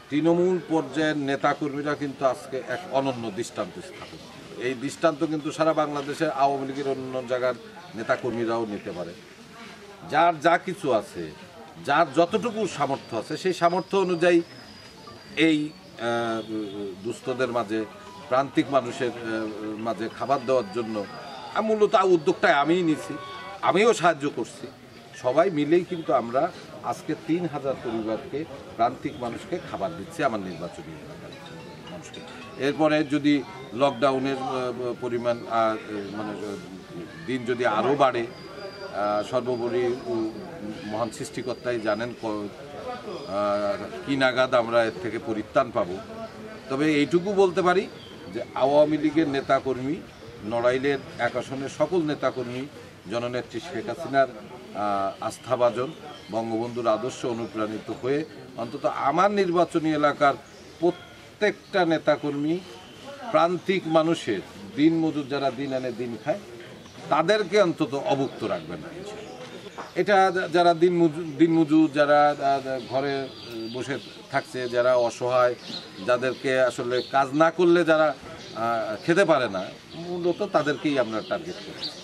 তৃণমূল পর্যায়ের নেতাকর্মীরা কিন্তু আজকে এক অনন্য দৃষ্টান্ত স্থাপন। এই দৃষ্টান্ত কিন্তু সারা বাংলাদেশের আওয়ামী লীগের অন্য জায়গার নেতাকর্মীরাও নিতে পারে। যার যা কিছু আছে, যার যতটুকু সামর্থ্য আছে, সেই সামর্থ্য অনুযায়ী এই দুস্থদের মাঝে, প্রান্তিক মানুষের মাঝে খাবার দেওয়ার জন্য মূলত উদ্যোগটা আমিই নিছি, আমিও সাহায্য করছি। সবাই মিলেই কিন্তু আমরা আজকে ৩,০০০ পরিবারকে, প্রান্তিক মানুষকে খাবার দিচ্ছি আমার নির্বাচনী এলাকার মানুষকে। এরপরে যদি লকডাউনের পরিমাণ মানে দিন যদি আরও বাড়ে, সর্বোপরি মহান সৃষ্টিকর্তাই জানেন কি নাগাদ আমরা এর থেকে পরিত্রাণ পাব। তবে এইটুকু বলতে পারি যে আওয়ামী লীগের নেতাকর্মী, নড়াইলের এক আসনের সকল নেতাকর্মী জননেত্রী শেখ হাসিনার আস্থাভাজন, বঙ্গবন্ধুর আদর্শ অনুপ্রাণিত হয়ে অন্তত আমার নির্বাচনী এলাকার প্রত্যেকটা নেতাকর্মী প্রান্তিক মানুষের, দিনমজুর যারা দিন আনে দিন খায়, তাদেরকে অন্তত অভুক্ত রাখবে না। এটা যারা দিনমজুর, যারা ঘরে বসে থাকছে, যারা অসহায়, যাদেরকে আসলে কাজ না করলে যারা খেতে পারে না, মূলত তাদেরকেই আমরা টার্গেট করি।